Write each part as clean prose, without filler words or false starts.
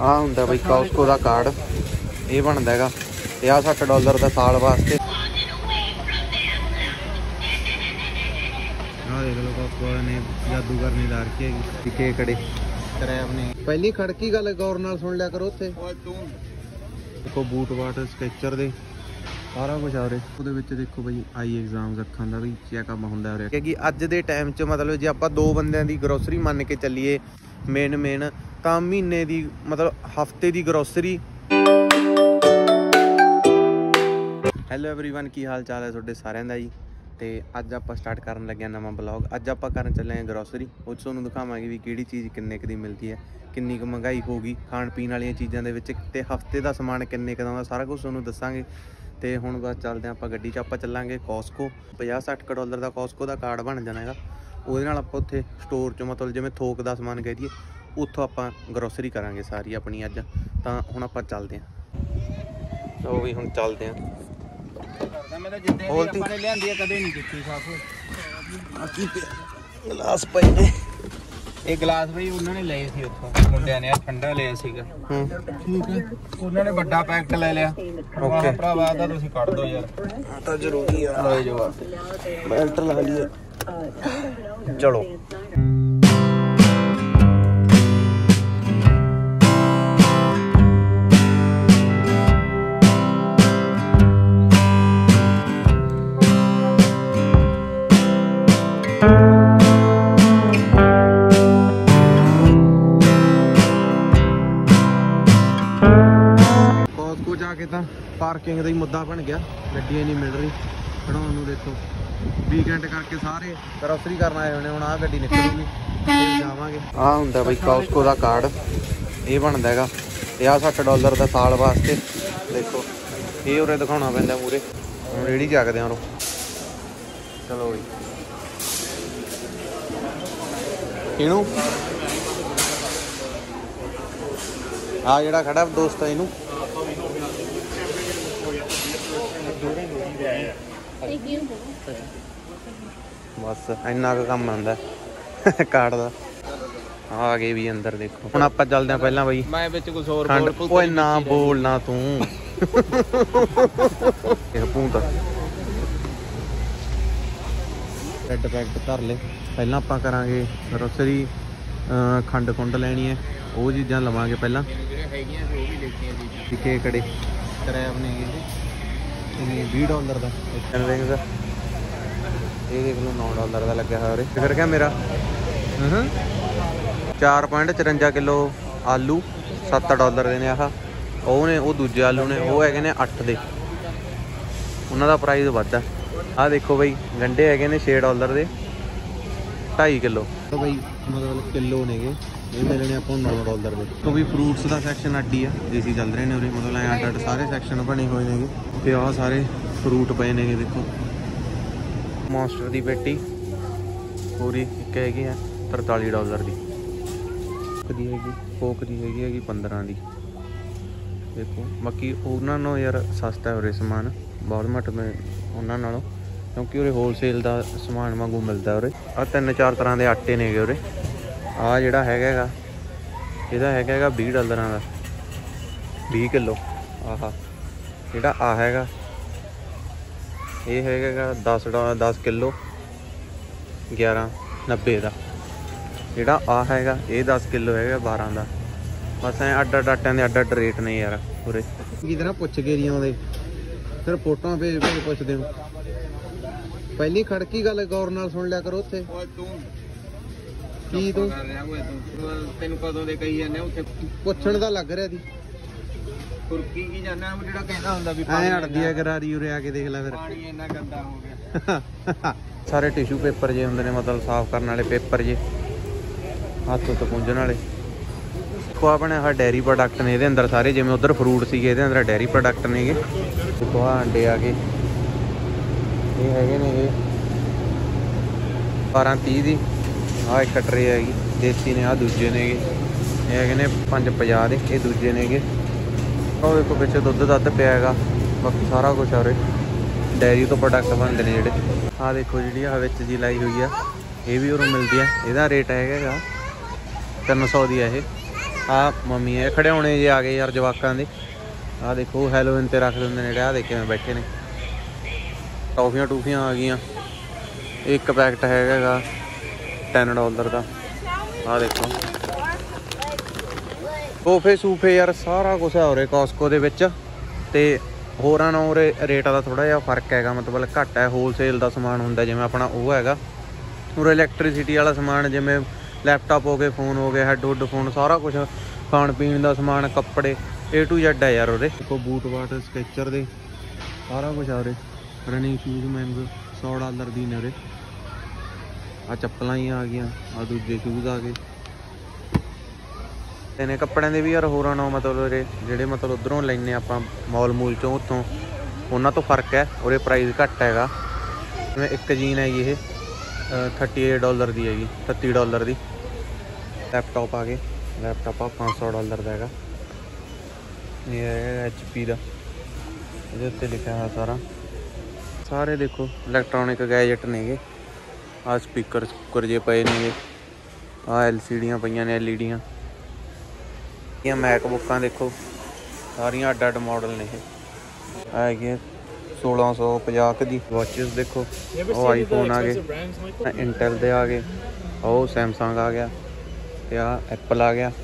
ਆ ਹੁੰਦਾ ਬਈ ਕੌਸਕੋ ਦਾ ਕਾਰਡ, ਇਹ ਬਣਦਾ ਹੈਗਾ $50-60 ਦਾ ਸਾਲ ਵਾਸਤੇ। ਆਹ ਦੇਖ ਲਓ ਕੌਸਕੋ ਨੇ ਜਾਦੂਗਰ ਨਹੀਂ ਲਾ ਰੱਖੀ ਹੈਗੀ ਕੇਕੜੇ ਕਰੈਬ ਨੇ। ਪਹਿਲੀ ਖੜਕੀ ਗੱਲ ਗੌਰ ਨਾਲ ਸੁਣ ਲਿਆ ਕਰੋ। ਉੱਥੇ ਦੇਖੋ ਬੂਟ ਬਾਟ ਸਕੈਚਰ ਦੇ ਸਾਰਾ ਕੁਝ ਆ ਉਰੇ। ਉਹਦੇ ਵਿੱਚ ਦੇਖੋ ਬਈ ਆਈ ਐਗਜ਼ਾਮ ਅੱਖਾਂ ਦਾ ਵੀ ਚੈੱਕਅਪ ਹੁੰਦਾ ਉਰੇ। ਕਿਉਂਕਿ ਅੱਜ ਦੇ ਟਾਈਮ 'ਚ ਮਤਲਬ ਜੇ ਆਪਾਂ 2 ਬੰਦਿਆਂ ਦੀ ਗਰੋਸਰੀ ਮੰਨ ਕੇ ਚੱਲੀਏ ਮੇਨ ਤਾਂ ਮਹੀਨੇ ਦੀ ਮਤਲਬ ਹਫਤੇ ਦੀ ਗਰੋਸਰੀ। ਹੈਲੋ ਐਵਰੀਵਨ, ਕੀ ਹਾਲ ਚਾਲ ਹੈ ਤੁਹਾਡੇ ਸਾਰਿਆਂ ਦਾ ਜੀ। ਤੇ ਅੱਜ ਆਪਾਂ ਸਟਾਰਟ ਕਰਨ ਲੱਗੇ ਨਵਾਂ ਬਲੌਗ। ਅੱਜ ਆਪਾਂ ਕਰਨ ਚੱਲੇ ਹਾਂ ਗਰੋਸਰੀ। ਉਹ 'ਚ ਤੁਹਾਨੂੰ ਦਿਖਾਵਾਂਗੇ ਵੀ ਕਿਹੜੀ ਚੀਜ਼ ਕਿੰਨੇ ਕੁ ਦੀ ਮਿਲਦੀ ਹੈ, ਕਿੰਨੀ ਕੁ ਮਹਿੰਗਾਈ ਹੋਊਗੀ ਖਾਣ ਪੀਣ ਵਾਲੀਆਂ ਚੀਜ਼ਾਂ ਦੇ ਵਿੱਚ, ਤੇ ਹਫਤੇ ਦਾ ਸਮਾਨ ਕਿੰਨੇ ਕੁ ਦਾ, ਸਾਰਾ ਕੁਝ ਤੁਹਾਨੂੰ ਦੱਸਾਂਗੇ। ਤੇ ਹੁਣ ਬਸ ਚੱਲਦੇ ਹਾਂ ਆਪਾਂ ਗੱਡੀ 'ਚ। ਆਪਾਂ ਚੱਲਾਂਗੇ ਕੌਸਕੋ। $50-60 ਦਾ ਕੌਸਕੋ ਦਾ ਕਾਰਡ ਬਣ ਜਾਣਾ ਹੈਗਾ। ਉਹਦੇ ਨਾਲ ਆਪਾਂ ਉੱਥੇ ਸਟੋਰ 'ਚ ਮਤਲਬ ਜਿਵੇਂ ਥੋਕ ਦਾ ਸਮਾਨ ਕਹਿ ਦਈਏ, ਉੱਥੋਂ ਆਪਾਂ ਗਰੋਸਰੀ ਕਰਾਂਗੇ ਸਾਰੀ ਆਪਣੀ ਅੱਜ। ਤਾਂ ਹੁਣ ਆਪਾਂ ਚੱਲਦੇ ਹਾਂ। ਉਹ ਵੀ ਹੁਣ ਚੱਲਦੇ ਹਾਂ। ਗਲਾਸ ਪਏ ਨੇ, ਇਹ ਗਲਾਸ ਬਈ ਉਹਨਾਂ ਨੇ ਲਏ ਸੀ ਉੱਥੋਂ ਮੁੰਡਿਆਂ ਨੇ, ਠੰਡਾ ਲਿਆ ਸੀਗਾ। ਠੀਕ ਹੈ, ਉਹਨਾਂ ਨੇ ਵੱਡਾ ਪੈਕਟ ਲੈ ਲਿਆ। ਓਕੇ ਭਰਾਵਾ, ਤਾਂ ਤੁਸੀਂ ਕੱਢ ਦੋ ਯਾਰ, ਤਾਂ ਜ਼ਰੂਰੀ ਆ। ਲਓ ਜਵਾਬ ਬੈਲਟ ਲਾ ਲਈਏ, ਚਲੋ। ਤਾਂ ਪਾਰਕਿੰਗ ਦਾ ਹੀ ਮੁੱਦਾ ਬਣ ਗਿਆ, ਗੱਡੀਆਂ ਨਹੀਂ ਮਿਲ ਰਹੀ ਖੜਾਉਣ ਨੂੰ। ਦੇਖੋ ਵੀਕਐਂਡ ਕਰਕੇ ਸਾਰੇ ਗਰੋਸਰੀ ਕਰਨ ਆਏ ਹੋਣੇ। ਹੁਣ ਆਹ ਗੱਡੀ ਨਿਕਲੂਗੀ, ਜਾਵਾਂਗੇ। ਆਹ ਹੁੰਦਾ ਬਈ ਕੌਸਕੋ ਦਾ ਕਾਰਡ, ਇਹ ਬਣਦਾ ਹੈਗਾ $50-60 ਦਾ ਸਾਲ ਵਾਸਤੇ। ਦੇਖੋ ਇਹ ਉਰੇ ਦਿਖਾਉਣਾ ਪੈਂਦਾ ਮੂਰੇ। ਹੁਣ ਰੇਹੜੀ ਚੱਕਦੇ ਹਾਂ। ਚਲੋ ਬਈ, ਇਹਨੂੰ ਆ ਜਿਹੜਾ ਖੜਾ ਦੋਸਤ ਇਹਨੂੰ ਬਸ ਇੰਨਾ ਕੁ ਕੰਮ ਆਉਂਦਾ ਕਾਰਡ ਦਾ। ਆ ਗਏ ਵੀ ਅੰਦਰ। ਦੇਖੋ ਹੁਣ ਆਪਾਂ ਚੱਲਦੇ ਹਾਂ ਪਹਿਲਾਂ ਬਈ। ਮੈਂ ਵਿੱਚ ਕੁਝ ਹੋਰ ਓਏ ਨਾ ਬੋਲਣਾ ਤੂੰ। ਇਹ ਪੂੰਤ ਰੈਡ ਪੈਕਟ ਧਰ ਲੈ। ਪਹਿਲਾਂ ਆਪਾਂ ਕਰਾਂਗੇ ਗਰੋਸਰੀ। ਖੰਡ ਖੁੰਡ ਲੈਣੀ ਹੈ, ਉਹ ਚੀਜ਼ਾਂ ਲਵਾਂਗੇ ਪਹਿਲਾਂ। ਹੈਗੀਆਂ ਸੀ ਉਹ ਵੀ ਦੇਖੀਆਂ ਸੀ। ਕੇਕੜੇ ਕਰੈਬ ਨੇ $20 ਦਾ। ਰਿੰਗਸ ਇਹ ਦੇਖ ਲਓ $9 ਦਾ ਲੱਗਿਆ ਹੋਇਆ ਉਰੇ। ਫਿਰ ਕਿਆ ਮੇਰਾ 4.54 ਕਿਲੋ ਆਲੂ $7 ਦੇ ਨੇ। ਆਹ ਉਹ ਨੇ, ਉਹ ਦੂਜੇ ਆਲੂ ਨੇ, ਉਹ ਹੈਗੇ ਨੇ 8 ਦੇ। ਉਹਨਾਂ ਦਾ ਪ੍ਰਾਈਸ ਵੱਧ ਆ। ਆਹ ਦੇਖੋ ਬਈ ਗੰਢੇ ਹੈਗੇ ਨੇ $6 ਦੇ 2.5 ਕਿਲੋ ਬਈ, ਮਤਲਬ ਕਿਲੋ ਨੇਗੇ। ਇਹ ਮਿਲਣੇ ਆਪਾਂ ਨੂੰ $9 ਦੇ। ਤੋਂ ਵੀ ਫਰੂਟਸ ਦਾ ਸੈਕਸ਼ਨ ਅੱਡੀ ਆ, ਦੇਸੀ ਚੱਲ ਰਹੇ ਨੇ ਉਰੇ। ਮਤਲਬ ਐਂ ਅੱਡ ਸਾਰੇ ਸੈਕਸ਼ਨ ਬਣੇ ਹੋਏ ਨੇਗੇ। ਤੇ ਆਹ ਸਾਰੇ ਫਰੂਟ ਪਏ ਨੇਗੇ। ਦੇਖੋ ਮੌਨਸਟਰ ਦੀ ਪੇਟੀ ਪੂਰੀ ਇੱਕ ਹੈਗੀ ਆ $43 ਦੀ। ਦੀ ਹੈਗੀ ਕੋਕ ਦੀ ਹੈਗੀ 15 ਦੀ। ਦੇਖੋ ਬਾਕੀ ਉਹਨਾਂ ਨੂੰ ਯਾਰ ਸਸਤਾ ਉਰੇ ਸਮਾਨ ਬਹੁਤ ਮੱਟ ਉਹਨਾਂ ਨਾਲੋਂ, ਕਿਉਂਕਿ ਉਰੇ ਹੋਲਸੇਲ ਦਾ ਸਮਾਨ ਵਾਂਗੂ ਮਿਲਦਾ ਉਰੇ। ਆਹ 3-4 ਤਰ੍ਹਾਂ ਦੇ ਆਟੇ ਨੇਗੇ ਉਰੇ। ਆਹ ਜਿਹੜਾ ਹੈਗਾ ਇਹਦਾ ਹੈਗਾ $20 ਦਾ 20 ਕਿਲੋ। ਆਹ ਜਿਹੜਾ ਆ ਹੈਗਾ ਇਹ ਹੈਗਾ 10 ਕਿਲੋ 11.90 ਦਾ। ਜਿਹੜਾ ਆ ਹੈਗਾ ਇਹ 10 ਕਿਲੋ ਹੈਗਾ 12 ਦਾ। ਬਸ ਐਂ ਅੱਡ ਆਟਿਆਂ ਦੇ ਅੱਡ ਰੇਟ ਨੇ ਯਾਰ ਉਰੇ। ਕੀ ਤਰ੍ਹਾਂ ਪੁੱਛ ਕੇ ਨਹੀਂ ਆਉਂਦੇ, ਫਿਰ ਫੋਟੋਆਂ ਭੇਜ ਪੁੱਛਦੇ ਹੋ। ਪਹਿਲੀ ਖੜਕੀ ਗੱਲ ਗੌਰ ਨਾਲ ਸੁਣ ਲਿਆ ਕਰੋ। ਉੱਥੇ ਕੀ ਤੂੰ ਤੈਨੂੰ ਕਦੋਂ ਦੇ ਕਹੀ ਜਾਂਦੇ ਉੱਥੇ ਪੁੱਛਣ ਦਾ ਲੱਗ ਰਿਹਾ ਸੀ। ਤੁਰਕੀ ਕੀ ਜਾਣਾ ਉਹ ਜਿਹੜਾ ਕਹਿੰਦਾ ਹੁੰਦਾ ਵੀ ਐਂ ਅੜਦੀ ਆ ਗਰਾਰੀ ਉਰੇ ਆ ਕੇ ਦੇਖ ਲੈ। ਫਿਰ ਪਾਣੀ ਇੰਨਾ ਗੰਦਾ ਹੋ ਗਿਆ। ਸਾਰੇ ਟਿਸ਼ੂ ਪੇਪਰ ਜੇ ਹੁੰਦੇ ਨੇ, ਮਤਲਬ ਸਾਫ਼ ਕਰਨ ਵਾਲੇ ਪੇਪਰ ਜੇ, ਹੱਥ ਉੱਤੇ ਪੂੰਝਣ ਵਾਲੇ। ਦੇਖੋ ਆਪਣੇ ਆਹ ਡੇਅਰੀ ਪ੍ਰੋਡਕਟ ਨੇ ਇਹਦੇ ਅੰਦਰ ਸਾਰੇ। ਜਿਵੇਂ ਉਧਰ ਫਰੂਟ ਸੀਗੇ, ਇਹਦੇ ਅੰਦਰ ਡੇਅਰੀ ਪ੍ਰੋਡਕਟ ਨੇਗੇ। ਦੇਖੋ ਆਹ ਅੰਡੇ ਆ ਗਏ, ਇਹ ਹੈਗੇ ਨੇ ਇਹ 12.30 ਦੀ। ਆਹ ਇੱਕ ਟਰੇ ਹੈਗੀ ਦੇਸੀ ਨੇ। ਆਹ ਦੂਜੇ ਨੇਗੇ, ਇਹ ਹੈਗੇ ਨੇ 5.50 ਦੇ। ਇਹ ਦੂਜੇ ਨੇਗੇ। ਉਹ ਦੇਖੋ ਪਿੱਛੇ ਦੁੱਧ ਪਿਆ ਹੈਗਾ। ਬਾਕੀ ਸਾਰਾ ਕੁਛ ਆ ਉਰੇ ਡੇਅਰੀ ਤੋਂ ਪ੍ਰੋਡਕਟ ਬਣਦੇ ਨੇ ਜਿਹੜੇ। ਆਹ ਦੇਖੋ ਜਿਹੜੀ ਆਹ ਵਿੱਚ ਜੀ ਲਾਈ ਹੋਈ ਆ, ਇਹ ਵੀ ਉਰੋਂ ਮਿਲਦੀ ਆ। ਇਹਦਾ ਰੇਟ ਹੈਗਾ 300 ਦੀ ਆ ਇਹ। ਆ ਮੰਮੀ ਇਹ ਖੜਿਆਉਣੇ ਜੇ ਆ ਗਏ ਯਾਰ ਜਵਾਕਾਂ ਦੇ। ਆਹ ਦੇਖੋ ਹੈਲੋਵਿਨ ਤੇ ਰੱਖ ਦਿੰਦੇ ਨੇ, ਆਹ ਦੇਖੇ ਮੈਂ ਬੈਠੇ ਨੇ। ਟੌਫੀਆਂ ਟੂਫੀਆਂ ਆ ਗਈਆਂ। ਇੱਕ ਪੈਕਟ ਹੈਗਾ $10 ਦਾ। ਆਹ ਦੇਖੋ ਸੋਫੇ ਸੂਫੇ ਯਾਰ ਸਾਰਾ ਕੁਛ ਹੈ ਉਰੇ ਕਾਸਕੋ ਦੇ ਵਿੱਚ। ਤੇ ਹੋਰਾਂ ਨਾਲ ਉਰੇ ਰੇਟਾਂ ਦਾ ਥੋੜ੍ਹਾ ਜਿਹਾ ਫਰਕ ਹੈਗਾ, ਮਤਲਬ ਘੱਟ ਹੈ। ਹੋਲਸੇਲ ਦਾ ਸਮਾਨ ਹੁੰਦਾ ਜਿਵੇਂ ਆਪਣਾ ਉਹ ਹੈਗਾ। ਉਰੇ ਇਲੈਕਟ੍ਰੀਸਿਟੀ ਵਾਲਾ ਸਮਾਨ ਜਿਵੇਂ ਲੈਪਟਾਪ ਹੋ ਗਏ, ਫੋਨ ਹੋ ਗਏ, ਹੈਡਫੋਨ, ਸਾਰਾ ਕੁਛ ਖਾਣ ਪੀਣ ਦਾ ਸਮਾਨ, ਕੱਪੜੇ A to Z ਹੈ ਯਾਰ ਉਰੇ। ਦੇਖੋ ਬੂਟ ਬਾਟ ਸਕੈਚਰ ਦੇ ਸਾਰਾ ਕੁਛ ਆ ਉਰੇ। ਰਨਿੰਗ ਸ਼ੂਜ਼ ਮਹਿੰਗੇ $100 ਦੀ ਨੇ ਉਰੇ। ਆ ਚੱਪਲਾਂ ਹੀ ਆ ਗਈਆਂ, ਆ ਦੂਜੇ ਸ਼ੂਜ਼ ਆ ਗਏ। ਤੇ ਨੇ ਕੱਪੜਿਆਂ ਦੇ ਵੀ ਯਾਰ ਹੋਰਾਂ ਨਾਲ ਮਤਲਬ ਉਰੇ ਜਿਹੜੇ ਮਤਲਬ ਉੱਧਰੋਂ ਲੈਂਦੇ ਆਪਾਂ ਮੌਲ ਮੂਲ ਚੋਂ, ਉੱਥੋਂ ਉਹਨਾਂ ਤੋਂ ਫਰਕ ਹੈ। ਉਰੇ ਪ੍ਰਾਈਸ ਘੱਟ ਹੈਗਾ। ਜਿਵੇਂ ਇੱਕ ਜੀਨ ਹੈਗੀ ਇਹ $38 ਦੀ ਹੈਗੀ, $38 ਦੀ। ਲੈਪਟਾਪ ਆ ਗਏ, ਲੈਪਟਾਪ ਆ $500 ਦਾ ਹੈਗਾ। ਇਹ ਹੈਗਾ HP ਦਾ, ਇਹਦੇ ਉੱਤੇ ਲਿਖਿਆ ਹੋਇਆ ਸਾਰਾ। ਸਾਰੇ ਦੇਖੋ ਇਲੈਕਟ੍ਰੋਨਿਕ ਗੈਜਟ ਨੇਗੇ। ਆਹ ਸਪੀਕਰ ਸਪੂਕਰ ਜੇ ਪਏ ਨੇਗੇ। ਆਹ LCDਆਂ ਪਈਆਂ ਨੇ, LED ਇਹ ਮੈਕਬੁੱਕਾਂ ਦੇਖੋ ਸਾਰੀਆਂ ਅੱਡ ਅੱਡ ਮਾਡਲ ਨੇ। ਇਹ ਹੈਗੀਆਂ 1650 ਦੀ। ਵਾਚਿਸ ਦੇਖੋ, ਉਹ ਆਈਫੋਨ ਆ ਗਏ, ਇੰਟਲ ਦੇ ਆ ਗਏ, ਉਹ ਸੈਮਸੰਗ ਆ ਗਿਆ, ਤੇ ਆ ਐਪਲ ਆ ਗਿਆ।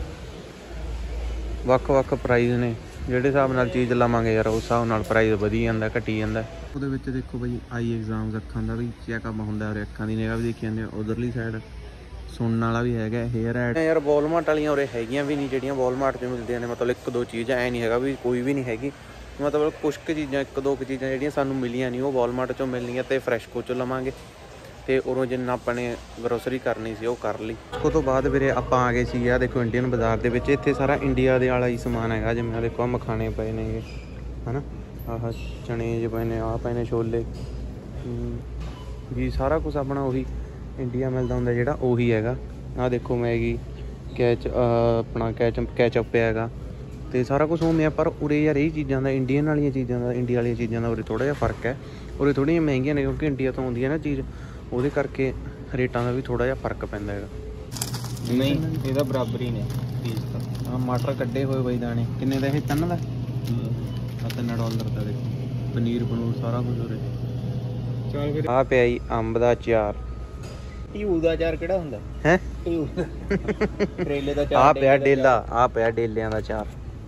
ਵੱਖ ਪ੍ਰਾਈਜ਼ ਨੇ। ਜਿਹੜੇ ਹਿਸਾਬ ਨਾਲ ਚੀਜ਼ ਲਵਾਂਗੇ ਯਾਰ ਉਸ ਹਿਸਾਬ ਨਾਲ ਪ੍ਰਾਈਜ਼ ਵਧੀ ਜਾਂਦਾ ਘਟੀ ਜਾਂਦਾ। ਉਹਦੇ ਵਿੱਚ ਦੇਖੋ ਬਈ ਆਈ ਐਗਜ਼ਾਮਸ, ਅੱਖਾਂ ਦਾ ਵੀ ਚੈੱਕਅਪ ਹੁੰਦਾ ਔਰ ਅੱਖਾਂ ਦੀ ਨਿਗਾਹ ਵੀ ਦੇਖੀ ਜਾਂਦੀ। ਉਧਰਲੀ ਸਾਈਡ ਸੁਣਨ ਵਾਲਾ ਵੀ ਹੈਗਾ। ਹੇਅਰ ਐਡ ਯਾਰ ਵਾਲਮਾਰਟ ਵਾਲੀਆਂ ਉਰੇ ਹੈਗੀਆਂ ਵੀ ਨਹੀਂ ਜਿਹੜੀਆਂ ਵਾਲਮਾਰਟ 'ਚ ਮਿਲਦੀਆਂ ਨੇ। ਮਤਲਬ ਇੱਕ ਦੋ ਚੀਜ਼ ਐ ਨਹੀਂ ਹੈਗਾ ਵੀ ਕੋਈ ਵੀ ਨਹੀਂ ਹੈਗੀ। ਮਤਲਬ ਕੁਛ ਕੁ ਚੀਜ਼ਾਂ, ਇੱਕ ਦੋ ਕੁ ਚੀਜ਼ਾਂ ਜਿਹੜੀਆਂ ਸਾਨੂੰ ਮਿਲੀਆਂ ਨਹੀਂ ਉਹ ਵਾਲਮਾਰਟ 'ਚੋਂ ਮਿਲਣੀਆਂ। ਤੇ ਫਰੈਸ਼ਕੋ 'ਚੋਂ ਲਵਾਂਗੇ। ਤੇ ਉਰੋਂ ਜਿੰਨਾ ਆਪਾਂ ਨੇ ਗਰੋਸਰੀ ਕਰਨੀ ਸੀ ਉਹ ਕਰ ਲਈ। ਉਸ ਤੋਂ ਬਾਅਦ ਵੀਰੇ ਆਪਾਂ ਆ ਗਏ ਸੀ ਆ ਦੇਖੋ ਇੰਡੀਅਨ ਬਾਜ਼ਾਰ ਦੇ ਵਿੱਚ। ਇੱਥੇ ਸਾਰਾ ਇੰਡੀਆ ਦੇ ਵਾਲਾ ਹੀ ਸਮਾਨ ਹੈਗਾ। ਜਿਵੇਂ ਆ ਦੇਖੋ ਮਖਾਣੇ ਪਏ ਨੇਗੇ, ਹੈ ਨਾ। ਆਹ ਚਣੇ ਜਿਹੇ ਪਏ ਨੇ, ਆਹ ਪਏ ਨੇ ਛੋਲੇ ਜੀ। ਸਾਰਾ ਕੁਛ ਆਪਣਾ ਉਹੀ ਇੰਡੀਆ ਮਿਲਦਾ ਹੁੰਦਾ ਜਿਹੜਾ ਉਹੀ ਹੈਗਾ। ਆਹ ਦੇਖੋ ਮੈਗੀ, ਆਪਣਾ ਕੈਚਅਪ ਪਿਆ ਹੈਗਾ। ਤੇ ਸਾਰਾ ਕੁਛ ਉਵੇਂ ਆ। ਪਰ ਉਰੇ ਯਾਰ ਇਹ ਚੀਜ਼ਾਂ ਦਾ, ਇੰਡੀਅਨ ਵਾਲੀਆਂ ਚੀਜ਼ਾਂ ਦਾ, ਇੰਡੀਆ ਵਾਲੀਆਂ ਚੀਜ਼ਾਂ ਦਾ ਉਰੇ ਥੋੜ੍ਹਾ ਜਿਹਾ ਫਰਕ ਹੈ। ਉਰੇ ਥੋੜ੍ਹੀਆਂ ਮਹਿੰਗੀਆਂ ਨੇ ਕਿਉਂਕਿ ਇੰਡੀਆ ਤੋਂ ਆਉਂਦੀ ਹੈ ਨਾ ਚੀਜ਼, ਉਹਦੇ ਕਰਕੇ ਰੇਟਾਂ ਦਾ ਵੀ ਥੋੜ੍ਹਾ ਜਿਹਾ ਫਰਕ ਪੈਂਦਾ ਹੈਗਾ। ਨਹੀਂ ਇਹਦਾ ਬਰਾਬਰ ਹੀ ਨੇ ਫੀਸ ਦਾ। ਆਹ ਮਟਰ ਕੱਢੇ ਹੋਏ ਬਈ ਦਾਣੇ ਕਿੰਨੇ ਦਾ? ਇਹ 3 ਦਾ। ਆ $3 ਦਾ ਦੇਖੋ। ਪਨੀਰ ਪਨੂਰ ਸਾਰਾ ਕੁਝ ਉਰੇ। ਚੱਲ ਫਿਰ ਆਹ ਪਿਆ ਜੀ ਅੰਬ ਦਾ ਅਚਾਰ। ਟਿਊ ਦਾ ਅਚਾਰ ਕਿਹੜਾ ਹੁੰਦਾ ਹੈ? ਟਿਊ ਕਰੇਲੇ ਦਾ ਅਚਾਰ। ਆਹ ਪਿਆ ਡੇਲਾ, ਆਹ ਪਿਆ ਡੇਲਿਆਂ ਦਾ ਅਚਾਰ,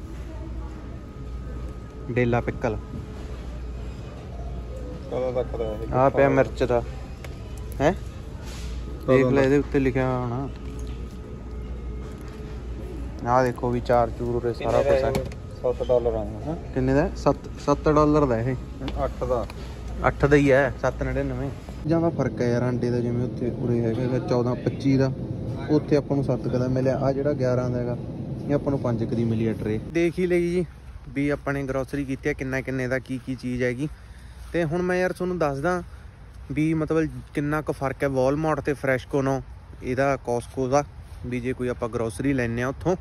ਡੇਲਾ ਪਿੱਕਲ। ਆਹ ਪਿਆ ਮਿਰਚ ਦਾ। ਹੈ ਦੇਖ ਲੈ ਇਹਦੇ ਉੱਤੇ ਲਿਖਿਆ ਹੋਣਾ। ਆਹ ਦੇਖੋ ਵੀ ਚਾਰ ਚੂਰ ਉਰੇ ਸਾਰਾ ਕੁਛ ਹੈ। $7 ਆਉਂਦਾ। ਕਿੰਨੇ ਦਾ? $7 ਦਾ ਇਹ। 8 ਦਾ। 8 ਦਾ ਹੀ ਹੈ। 7.99 ਚੀਜ਼ਾਂ ਦਾ ਫਰਕ ਹੈ ਯਾਰ ਆਂਡੇ ਦਾ। ਜਿਵੇਂ ਉੱਥੇ ਉਰੇ ਹੈਗਾ 14-25 ਦਾ, ਉੱਥੇ ਆਪਾਂ ਨੂੰ 7 ਦਾ ਮਿਲਿਆ। ਆ ਜਿਹੜਾ 11 ਦਾ ਹੈਗਾ ਇਹ ਆਪਾਂ ਨੂੰ 5 ਦੀ ਮਿਲੀ ਆ ਟਰੇ। ਦੇਖ ਹੀ ਲਈ ਜੀ ਵੀ ਆਪਾਂ ਨੇ ਗਰੋਸਰੀ ਕੀਤੀ ਹੈ ਕਿੰਨੇ ਦਾ ਕੀ ਚੀਜ਼ ਹੈਗੀ। ਤੇ ਹੁਣ ਮੈਂ ਯਾਰ ਤੁਹਾਨੂੰ ਦੱਸਦਾ ਵੀ ਮਤਲਬ ਕਿੰਨਾ ਕੁ ਫਰਕ ਹੈ ਵਾਲਮਾਰਟ ਤੇ ਫਰੈਸ਼ਕੋ ਨਾਲ ਇਹਦਾ ਕਾਸਕੋ ਦਾ। ਵੀ ਜੇ ਕੋਈ ਆਪਾਂ ਗਰੋਸਰੀ ਲੈਂਦੇ ਹਾਂ ਉੱਥੋਂ।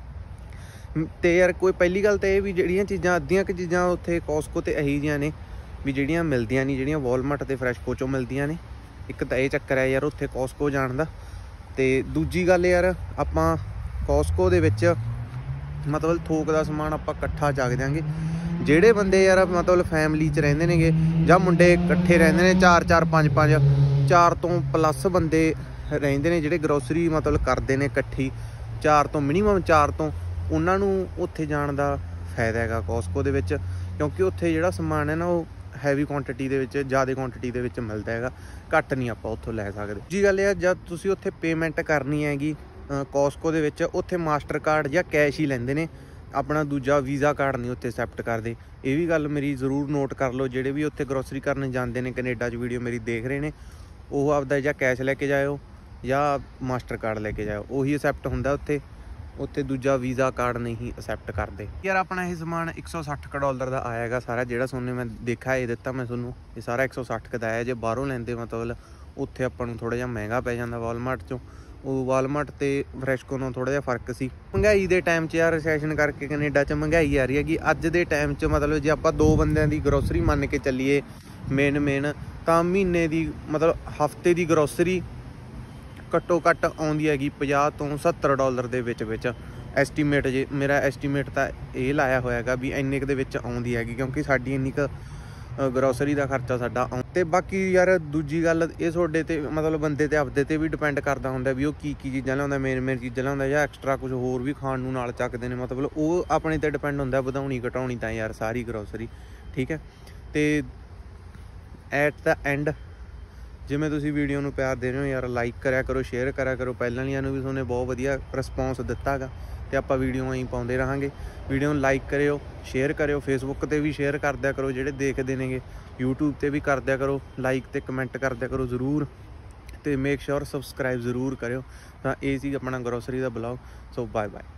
ਤੇ ਯਾਰ ਕੋਈ ਪਹਿਲੀ ਗੱਲ ਤਾਂ ਇਹ ਵੀ ਜਿਹੜੀਆਂ ਚੀਜ਼ਾਂ ਅੱਧੀਆਂ ਕੁ ਚੀਜ਼ਾਂ ਉੱਥੇ ਕਾਸਕੋ ਤੇ ਇਹੀ ਜਿਹੀਆਂ ਨੇ ਵੀ ਜਿਹੜੀਆਂ ਮਿਲਦੀਆਂ ਨਹੀਂ, ਜਿਹੜੀਆਂ ਵਾਲਮਾਰਟ ਤੇ ਫਰੈਸ਼ਕੋ 'ਚੋਂ ਮਿਲਦੀਆਂ ਨੇ। ਇੱਕ ਤਾਂ ਇਹ ਚੱਕਰ ਹੈ ਯਾਰ ਉੱਥੇ ਕਾਸਕੋ ਜਾਣ ਦਾ। ਤੇ ਦੂਜੀ ਗੱਲ ਯਾਰ ਆਪਾਂ ਕਾਸਕੋ ਦੇ ਵਿੱਚ ਮਤਲਬ ਥੋਕ ਦਾ ਸਮਾਨ ਆਪਾਂ ਇਕੱਠਾ ਚੱਕ ਦਿਆਂਗੇ। ਜਿਹੜੇ ਬੰਦੇ ਯਾਰ ਮਤਲਬ ਫੈਮਿਲੀ 'ਚ ਰਹਿੰਦੇ ਨੇਗੇ ਜਾਂ ਮੁੰਡੇ ਇਕੱਠੇ ਰਹਿੰਦੇ ਨੇ 4-4 5-5 4 ਤੋਂ ਪਲੱਸ ਬੰਦੇ ਰਹਿੰਦੇ ਨੇ ਜਿਹੜੇ ਗਰੋਸਰੀ ਮਤਲਬ ਕਰਦੇ ਨੇ ਇਕੱਠੀ 4 ਤੋਂ ਮਿਨੀਮਮ 4 ਤੋਂ, ਉਹਨਾਂ ਨੂੰ ਉੱਥੇ ਜਾਣ ਦਾ ਫਾਇਦਾ ਹੈਗਾ ਕਾਸਕੋ ਦੇ ਵਿੱਚ। ਕਿਉਂਕਿ ਉੱਥੇ ਜਿਹੜਾ ਸਮਾਨ ਹੈ ਨਾ ਉਹ ਹੈਵੀ ਕੁਆਂਟੀਟੀ ਦੇ ਵਿੱਚ, ਜ਼ਿਆਦਾ ਕੁਆਂਟੀਟੀ ਦੇ ਵਿੱਚ ਮਿਲਦਾ ਹੈਗਾ। ਘੱਟ ਨਹੀਂ ਆਪਾਂ ਉੱਥੋਂ ਲੈ ਸਕਦੇ। ਜੀ ਗੱਲ ਇਹ ਜਦ ਤੁਸੀਂ ਉੱਥੇ ਪੇਮੈਂਟ ਕਰਨੀ ਹੈਗੀ ਕਾਸਕੋ ਦੇ ਵਿੱਚ, ਉੱਥੇ ਮਾਸਟਰ ਕਾਰਡ ਜਾਂ ਕੈਸ਼ ਹੀ ਲੈਂਦੇ ਨੇ। ਆਪਣਾ ਦੂਜਾ ਵੀਜ਼ਾ ਕਾਰਡ ਨਹੀਂ ਉੱਥੇ ਐਕਸੈਪਟ ਕਰਦੇ। ਇਹ ਵੀ ਗੱਲ ਮੇਰੀ ਜ਼ਰੂਰ ਨੋਟ ਕਰ ਲਓ। ਜਿਹੜੇ ਵੀ ਉੱਥੇ ਗਰੋਸਰੀ ਕਰਨ ਜਾਂਦੇ ਨੇ ਕੈਨੇਡਾ 'ਚ ਵੀਡੀਓ ਮੇਰੀ ਦੇਖ ਰਹੇ ਨੇ, ਉਹ ਆਪਦਾ ਜਾਂ ਕੈਸ਼ ਲੈ ਕੇ ਜਾਇਓ ਜਾਂ ਮਾਸਟਰ ਕਾਰਡ ਲੈ ਕੇ ਜਾਇਓ, ਉਹੀ ਐਕਸੈਪਟ ਹੁੰਦਾ ਉੱਥੇ। ਉੱਥੇ ਦੂਜਾ ਵੀਜ਼ਾ ਕਾਰਡ ਨਹੀਂ ਐਕਸੈਪਟ ਕਰਦੇ ਯਾਰ। ਆਪਣਾ ਇਹ ਸਮਾਨ $160 ਦਾ ਆਇਆ ਹੈਗਾ ਸਾਰਾ। ਜਿਹੜਾ ਤੁਹਾਨੂੰ ਮੈਂ ਦੇਖਿਆ ਇਹ ਦਿੱਤਾ ਮੈਂ ਤੁਹਾਨੂੰ, ਇਹ ਸਾਰਾ 160 ਦਾ ਆਇਆ। ਜੇ ਬਾਹਰੋਂ ਲੈਂਦੇ ਮਤਲਬ ਉੱਥੇ ਆਪਾਂ ਨੂੰ ਥੋੜ੍ਹਾ ਜਿਹਾ ਮਹਿੰਗਾ ਪੈ ਜਾਂਦਾ ਵਾਲਮਾਰਟ 'ਚੋਂ। ਉਹ ਵਾਲਮਾਰਟ ਤੇ ਫਰੈਸ਼ਕੋ ਨੂੰ ਥੋੜ੍ਹਾ ਜਿਹਾ ਫਰਕ ਸੀ। ਮਹਿੰਗਾਈ ਦੇ ਟਾਈਮ 'ਚ ਯਾਰ ਰੈਸੈਸ਼ਨ ਕਰਕੇ ਕੈਨੇਡਾ 'ਚ ਮਹਿੰਗਾਈ ਆ ਰਹੀ ਹੈਗੀ। ਅੱਜ ਦੇ ਟਾਈਮ 'ਚ ਮਤਲਬ ਜੇ ਆਪਾਂ 2 ਬੰਦਿਆਂ ਦੀ ਗਰੋਸਰੀ ਮੰਨ ਕੇ ਚੱਲੀਏ ਮੇਨ ਤਾਂ ਮਹੀਨੇ ਦੀ ਮਤਲਬ ਹਫਤੇ ਦੀ ਗਰੋਸਰੀ ਘੱਟੋ ਘੱਟ ਆਉਂਦੀ ਹੈਗੀ $50 ਤੋਂ $70 ਦੇ ਵਿੱਚ ਐਸਟੀਮੇਟ ਜੇ ਮੇਰਾ ਐਸਟੀਮੇਟ ਤਾਂ ਇਹ ਲਾਇਆ ਹੋਇਆ ਹੈਗਾ ਵੀ ਇੰਨੇ ਕੁ ਦੇ ਵਿੱਚ ਆਉਂਦੀ ਹੈਗੀ, ਕਿਉਂਕਿ ਸਾਡੀ ਇੰਨੀ ਕੁ ਗਰੋਸਰੀ ਦਾ ਖਰਚਾ ਸਾਡਾ ਤੇ ਬਾਕੀ ਯਾਰ ਦੂਜੀ ਗੱਲ ਇਹ ਤੁਹਾਡੇ ਤੇ ਮਤਲਬ ਬੰਦੇ ਤੇ ਆਪਦੇ ਤੇ ਵੀ ਡਿਪੈਂਡ ਕਰਦਾ ਹੁੰਦਾ ਵੀ ਉਹ ਕੀ ਚੀਜ਼ਾਂ ਲਿਆਉਂਦਾ, ਮੇਨ ਚੀਜ਼ਾਂ ਲਿਆਉਂਦਾ ਜਾਂ ਐਕਸਟਰਾ ਕੁਝ ਹੋਰ ਵੀ ਖਾਣ ਨੂੰ ਨਾਲ ਚੱਕਦੇ ਨੇ, ਮਤਲਬ ਉਹ ਆਪਣੇ ਤੇ ਡਿਪੈਂਡ ਹੁੰਦਾ ਵਧਾਉਣੀ ਘਟਾਉਣੀ ਤਾਂ ਯਾਰ ਸਾਰੀ ਗਰੋਸਰੀ, ਠੀਕ ਹੈ। ਤੇ ਐਟ ਦਾ ਐਂਡ ਜਿਵੇਂ ਤੁਸੀਂ ਵੀਡੀਓ ਨੂੰ ਪਿਆਰ ਦੇ ਰਹੇ ਹੋ ਯਾਰ, ਲਾਈਕ ਕਰਿਆ ਕਰੋ, ਸ਼ੇਅਰ ਕਰਿਆ ਕਰੋ। ਪਹਿਲਾਂ ਵਾਲਿਆਂ ਨੂੰ ਵੀ ਤੁਹਾਨੂੰ ਬਹੁਤ ਵਧੀਆ ਰਿਸਪੌਂਸ ਦਿੱਤਾ ਹੈਗਾ ਤੇ ਆਪਾਂ ਵੀਡੀਓ ਐਂ ਪਾਉਂਦੇ ਰਹਾਂਗੇ। ਵੀਡੀਓ ਨੂੰ ਲਾਈਕ ਕਰਿਓ, ਸ਼ੇਅਰ ਕਰਿਓ, ਫੇਸਬੁੱਕ ਤੇ ਵੀ ਸ਼ੇਅਰ ਕਰ ਦਿਆ ਕਰੋ ਜਿਹੜੇ ਦੇਖਦੇ ਨੇਗੇ, YouTube ਤੇ ਵੀ ਕਰ ਦਿਆ ਕਰੋ, ਲਾਈਕ ਤੇ ਕਮੈਂਟ ਕਰ ਦਿਆ ਕਰੋ ਜ਼ਰੂਰ, ਤੇ ਮੇਕ ਸ਼ੋਰ ਸਬਸਕ੍ਰਾਈਬ ਜ਼ਰੂਰ ਕਰਿਓ। ਤਾਂ ਇਹ ਸੀ ਆਪਣਾ ਗਰੋਸਰੀ ਦਾ ਬਲੌਗ। So bye bye.